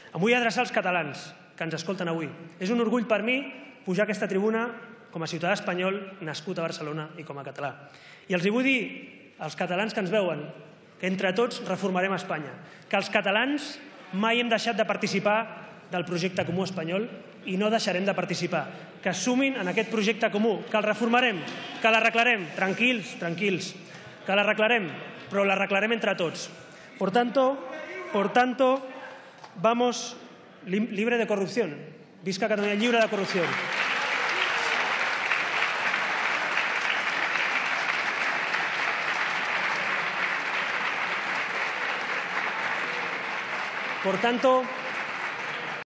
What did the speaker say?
Em vull adreçar als catalans que ens escolten avui. És un orgull per mi pujar a aquesta tribuna com a ciutadà espanyol nascut a Barcelona i com a català. I els vull dir als catalans que ens veuen que entre tots reformarem Espanya, que els catalans mai hem deixat de participar del projecte comú espanyol i no deixarem de participar, que es sumin en aquest projecte comú, que el reformarem, que l'arreglarem, tranquils, tranquils, que l'arreglarem, però l'arreglarem entre tots. Por tanto, vamos libre de corrupción. Visca Catalunya lliure de corrupció. Por tanto,